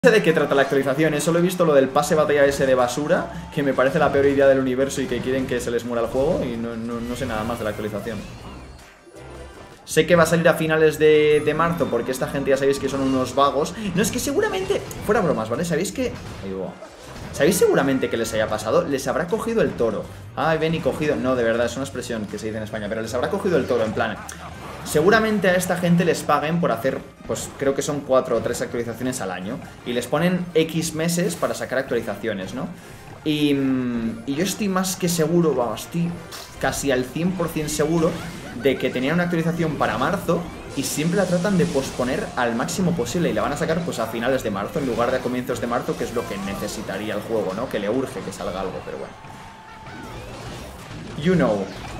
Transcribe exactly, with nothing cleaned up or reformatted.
No sé de qué trata la actualización, ¿eh? Solo he visto lo del pase batalla ese de basura, que me parece la peor idea del universo y que quieren que se les muera el juego, y no, no, no sé nada más de la actualización. Sé que va a salir a finales de, de marzo, porque esta gente ya sabéis que son unos vagos. No, es que seguramente, fuera bromas, ¿vale? ¿Sabéis que...? Ahí va. ¿Sabéis seguramente que les haya pasado? Les habrá cogido el toro. Ay, ven y cogido... No, de verdad, es una expresión que se dice en España, pero les habrá cogido el toro, en plan... Seguramente a esta gente les paguen por hacer, pues creo que son cuatro o tres actualizaciones al año. Y les ponen X meses para sacar actualizaciones, ¿no? Y, y yo estoy más que seguro, vamos, estoy casi al cien por cien seguro de que tenían una actualización para marzo y siempre la tratan de posponer al máximo posible. Y la van a sacar pues a finales de marzo en lugar de a comienzos de marzo, que es lo que necesitaría el juego, ¿no? Que le urge que salga algo, pero bueno. You know.